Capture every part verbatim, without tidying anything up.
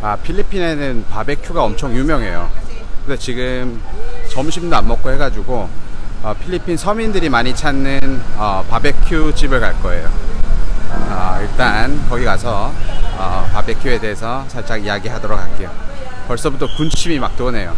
아, 필리핀에는 바베큐가 엄청 유명해요. 근데 지금 점심도 안 먹고 해가지고 어, 필리핀 서민들이 많이 찾는 어, 바베큐 집을 갈 거예요. 어, 일단 거기 가서 어, 바베큐에 대해서 살짝 이야기하도록 할게요. 벌써부터 군침이 막 도네요.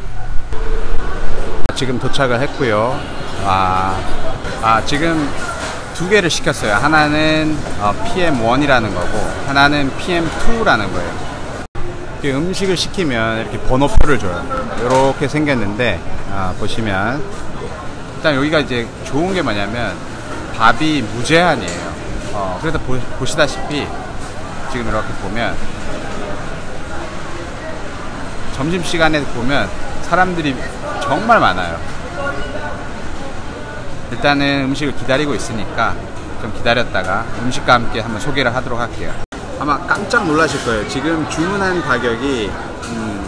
지금 도착을 했고요. 아, 아 지금 두 개를 시켰어요. 하나는 어, 피엠 원이라는 거고 하나는 피엠 투라는 거예요. 음식을 시키면 이렇게 번호표를 줘요. 이렇게 생겼는데 아, 보시면 일단 여기가 이제 좋은 게 뭐냐면 밥이 무제한이에요. 어, 그래서 보, 보시다시피 지금 이렇게 보면 점심시간에 보면 사람들이 정말 많아요. 일단은 음식을 기다리고 있으니까 좀 기다렸다가 음식과 함께 한번 소개를 하도록 할게요. 아마 깜짝 놀라실 거예요. 지금 주문한 가격이 음,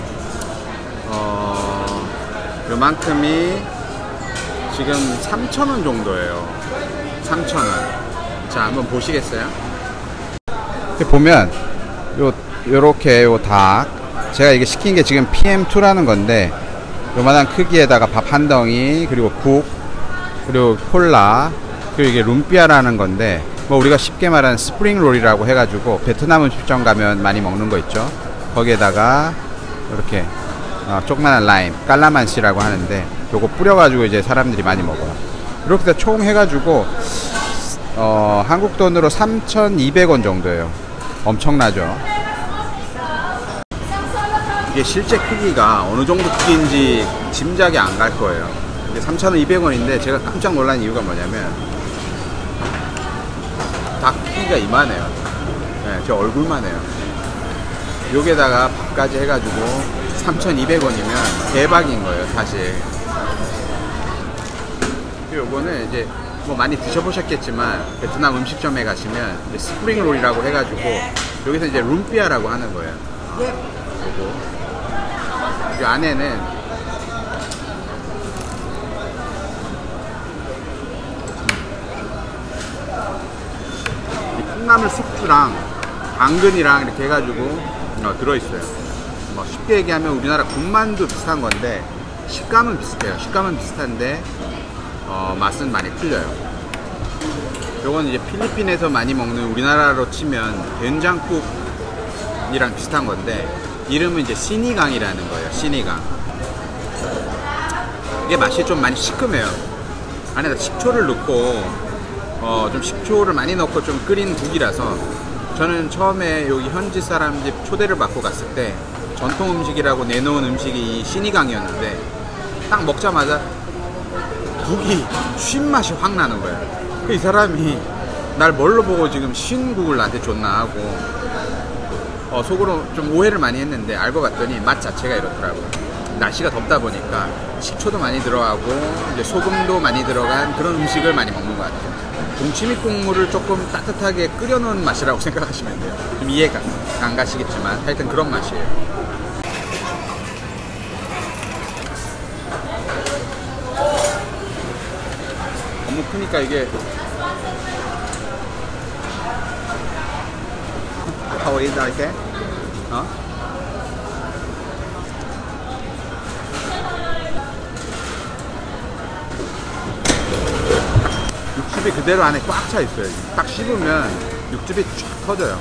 어, 요만큼이 지금 삼천 원 정도예요. 삼천 원. 자, 한번 보시겠어요? 이렇게 보면 요 요렇게 요 닭 제가 이게 시킨 게 지금 피엠 투라는 건데 요만한 크기에다가 밥 한 덩이 그리고 국 그리고 콜라 그리고 이게 룸삐아라는 건데 뭐 우리가 쉽게 말하는 스프링 롤이라고 해가지고 베트남 음식점 가면 많이 먹는 거 있죠. 거기에다가 이렇게 어, 조그만한 라임 깔라만시라고 하는데 요거 뿌려가지고 이제 사람들이 많이 먹어요. 이렇게 총 해가지고 어, 한국 돈으로 삼천이백 원 정도예요. 엄청나죠. 이게 실제 크기가 어느 정도 크기인지 짐작이 안 갈 거예요. 삼천이백 원인데 제가 깜짝 놀란 이유가 뭐냐면 닭 크기가 이만해요. 네, 제 얼굴만 해요. 여기에다가 밥까지 해가지고 삼천이백 원이면 대박인 거예요, 사실. 요거는 이제 뭐 많이 드셔보셨겠지만 베트남 음식점에 가시면 이제 스프링 롤이라고 해가지고 여기서 이제 룸삐아라고 하는 거예요. 요거. 이 안에는 콩나물 숙주랑 당근이랑 이렇게 해가지고 어, 들어있어요. 뭐 쉽게 얘기하면 우리나라 군만두 비슷한 건데 식감은 비슷해요. 식감은 비슷한데 어, 맛은 많이 틀려요. 요건 이제 필리핀에서 많이 먹는 우리나라로 치면 된장국이랑 비슷한 건데 이름은 이제 시니강이라는 거예요. 시니강. 이게 맛이 좀 많이 시큼해요. 안에다 식초를 넣고 어, 좀 식초를 많이 넣고 좀 끓인 국이라서 저는 처음에 여기 현지 사람 집 초대를 받고 갔을 때 전통 음식이라고 내놓은 음식이 이 시니강이었는데 딱 먹자마자 국이 쉰 맛이 확 나는 거예요. 이 사람이 날 뭘로 보고 지금 쉰 국을 나한테 줬나 하고 어, 속으로 좀 오해를 많이 했는데 알고 봤더니 맛 자체가 이렇더라고요. 날씨가 덥다 보니까 식초도 많이 들어가고 이제 소금도 많이 들어간 그런 음식을 많이 먹는 것 같아요. 동치미 국물을 조금 따뜻하게 끓여놓은 맛이라고 생각하시면 돼요. 좀 이해가 안 가시겠지만 하여튼 그런 맛이에요. 너무 크니까 이게 How is that? 어? 육즙이 그대로 안에 꽉 차 있어요. 딱 씹으면 육즙이 쫙 터져요.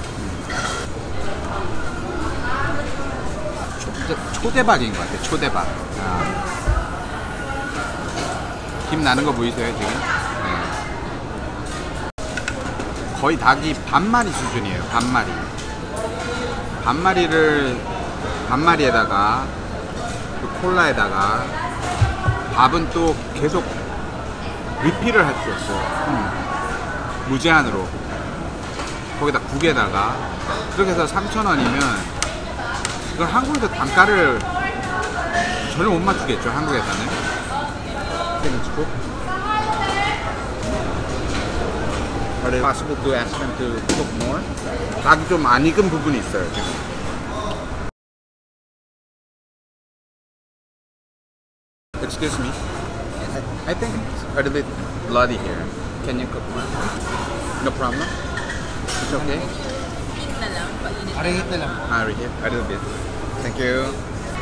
초, 초대박인 것 같아요. 초대박. 아. 김 나는 거 보이세요 지금? 네. 거의 닭이 반마리 수준이에요. 반마리. 반마리를 반마리에다가 그 콜라에다가 밥은 또 계속 리필을 할 수 있어요. 음. 무제한으로. 거기다 국에다가 그렇게 해서 삼천 원이면 이걸 한국에서 단가를 전혀 못 맞추겠죠. 한국에서는. Are it possible to ask them to cook more? 닭이 좀 안 익은 부분이 있어요. 지금. Excuse me. I, I think it's a little bit bloody here. Can you cook more? No problem. It's okay. Heat na lang, painit. Arihit na lang. Ah, reheat a little bit. 땡큐.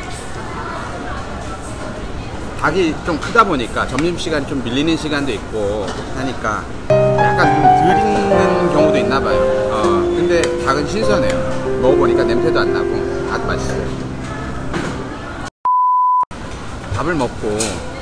닭이 좀 크다 보니까 점심시간 좀 밀리는 시간도 있고 하니까 약간 좀 덜 익는 경우도 있나 봐요. 어, 근데 닭은 신선해요. 먹어보니까 냄새도 안 나고 아주 맛있어요. 밥을 먹고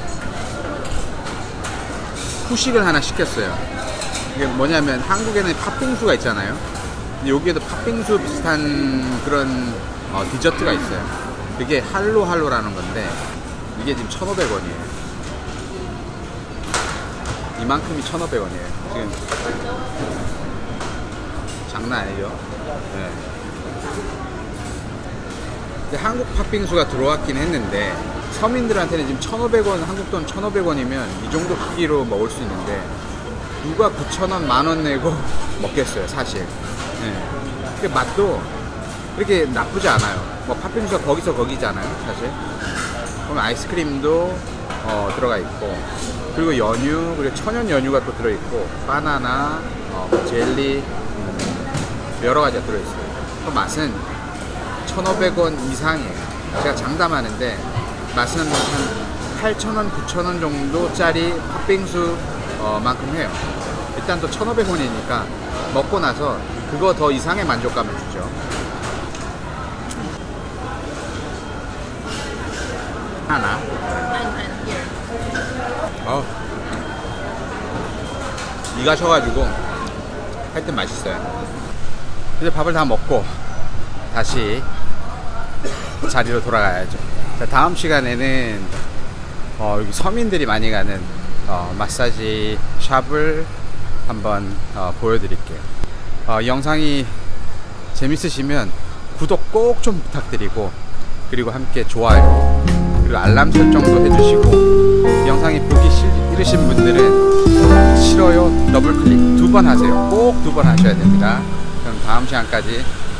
후식을 하나 시켰어요. 이게 뭐냐면 한국에는 팥빙수가 있잖아요. 근데 여기에도 팥빙수 비슷한 그런 어, 디저트가 있어요. 그게 할로 할로라는 건데 이게 지금 천오백 원이에요. 이만큼이 천오백 원이에요. 지금 장난 아니죠? 네. 근데 한국 팥빙수가 들어왔긴 했는데 서민들한테는 지금 천오백 원, 한국 돈 천오백 원이면 이 정도 크기로 먹을 수 있는데 누가 구천 원, 만 원 내고 먹겠어요, 사실. 네. 그 맛도 그렇게 나쁘지 않아요. 뭐 팥빙수가 거기서 거기잖아요, 사실. 그럼 아이스크림도 어, 들어가 있고, 그리고 연유, 그리고 천연 연유가 또 들어있고, 바나나, 어, 젤리, 음, 여러 가지가 들어있어요. 그 맛은 천오백 원 이상이에요. 제가 장담하는데 맛은 한 팔천 원, 구천 원 정도짜리 팥빙수 어, 만큼 해요. 일단 또 천오백 원이니까 먹고 나서 그거 더 이상의 만족감을 주죠. 하나. 어. 이가 셔가지고 하여튼 맛있어요. 이제 밥을 다 먹고 다시 자리로 돌아가야죠. 자, 다음 시간에는 어, 여기 서민들이 많이 가는 어, 마사지 샵을 한번 어, 보여드릴게요. 어, 영상이 재밌으시면 구독 꼭 좀 부탁드리고, 그리고 함께 좋아요, 그리고 알람 설정도 해주시고, 영상이 보기 싫으신 분들은 싫어요 더블 클릭 두 번 하세요. 꼭 두 번 하셔야 됩니다. 그럼 다음 시간까지